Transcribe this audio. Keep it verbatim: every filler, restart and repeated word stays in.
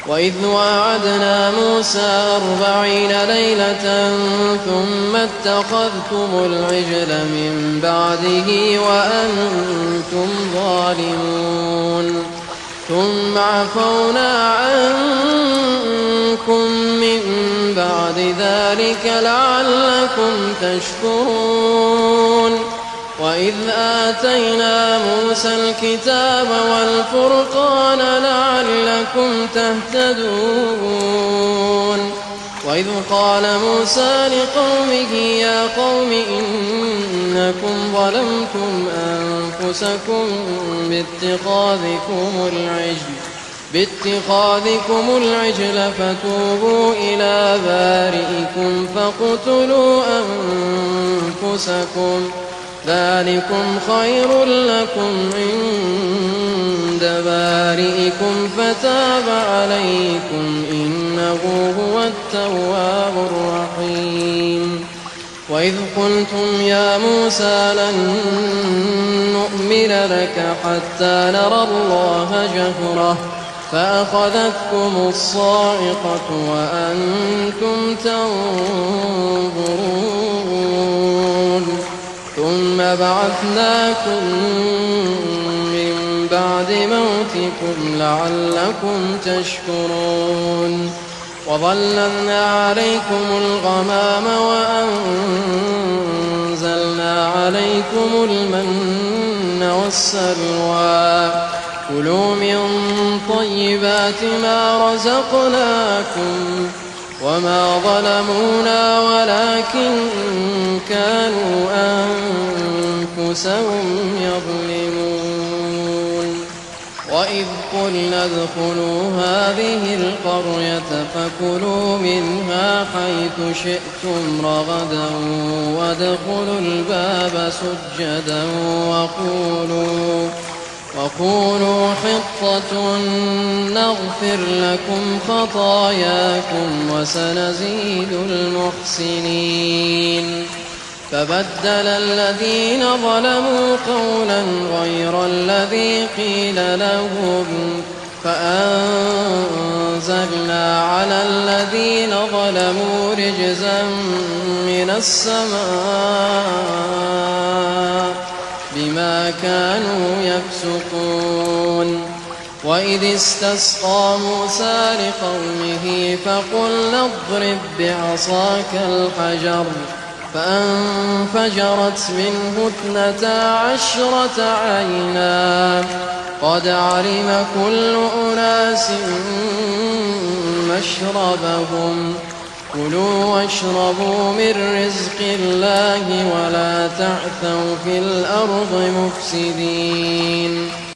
وإذ واعدنا موسى أربعين ليلة ثم اتخذتم العجل من بعده وأنتم ظالمون ثم عفونا عنكم من بعد ذلك لعلكم تشكرون وإذ آتينا موسى الكتاب والفرقان لعلكم تهتدون وإذ قال موسى لقومه يا قوم إنكم ظلمتم أنفسكم باتخاذكم العجل باتخاذكم العجل فتوبوا إلى بارئكم فاقتلوا أنفسكم ذلكم خير لكم عند بارئكم فتاب عليكم إنه هو التواب الرحيم وإذ قلتم يا موسى لن نؤمن لك حتى نرى الله جهرة فأخذتكم الصاعقة وأنتم تنظرون ثم بعثناكم من بعد موتكم لعلكم تشكرون وظللنا عليكم الغمام وأنزلنا عليكم المن والسلوى كلوا من طيبات ما رزقناكم وما ظلمونا ولكن كانوا أنفسهم يظلمون وإذ قلنا ادخلوا هذه القرية فكلوا منها حيث شئتم رغدا وادخلوا الباب سجدا وقولوا وقولوا حطة نغفر لكم خطاياكم وسنزيد المحسنين فبدل الذين ظلموا قولا غير الذي قيل لهم فأنزلنا على الذين ظلموا رجزا من السماء بما كانوا يفسقون وإذ استسقى موسى لقومه فقلنا اضرب بعصاك الحجر فانفجرت منه اثنتا عشرة عينا قد علم كل أناس مشربهم كلوا واشربوا من رزق الله ولا تعثوا في الأرض مفسدين